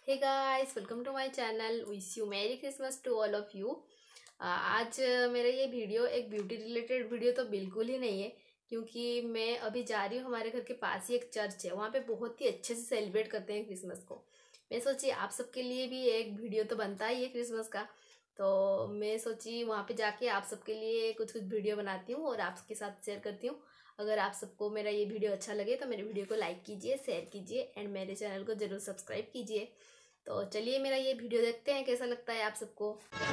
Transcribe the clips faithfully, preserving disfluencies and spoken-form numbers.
Hey guys, welcome to my channel. Wish you merry Christmas to all of you. आज मेरा ये video एक beauty related video तो बिल्कुल ही नहीं है, क्योंकि मैं अभी जा रही हूँ। हमारे घर के पास ही एक चर्च है, वहाँ पे बहुत ही अच्छे से सेलिब्रेट करते हैं क्रिसमस को। मैं सोची आप सबके लिए भी एक वीडियो तो बनता ही है क्रिसमस का, तो मैं सोची वहाँ पे जाके आप सबके लिए कुछ कुछ वीडियो बनाती हूँ और आपके साथ शेयर करती हूँ। अगर आप सबको मेरा ये वीडियो अच्छा लगे तो मेरे वीडियो को लाइक कीजिए, शेयर कीजिए एंड मेरे चैनल को ज़रूर सब्सक्राइब कीजिए। तो चलिए मेरा ये वीडियो देखते हैं कैसा लगता है आप सबको।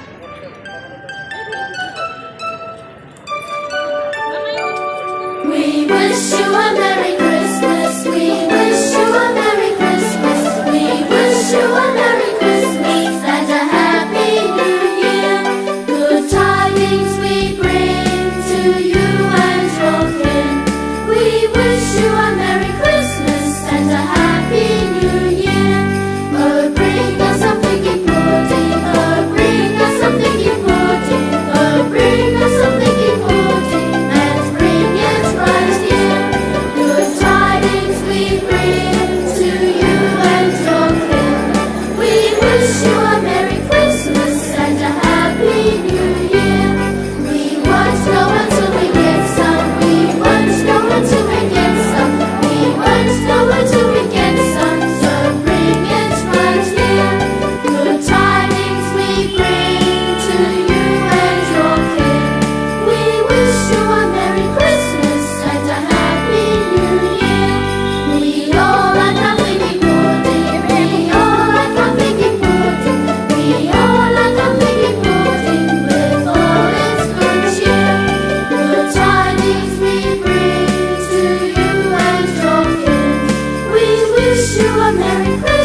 We wish you a Merry Christmas. We wish you a Merry Christmas. We wish you a Merry Christmas and a Happy New Year. Good tidings we bring to you and your kin. We wish you a Merry Christmas and a Happy New Year. Oh, bring us something important. Oh, bring us something important. Oh, bring us something important and bring it right here. Good tidings we bring to you and your kin. We wish you a Merry Christmas and a Happy New Year. We won't go until we get some. We won't go until we get some. We won't go until we get some. So bring it right here. Good tidings we bring to you and your kin. We wish you a Merry Christmas and a Happy New Year. We all are nothing important. We all are nothing important. We all are nothing important with all its good cheer. Good tidings we bring to you and your kin. We wish you a Merry Christmas.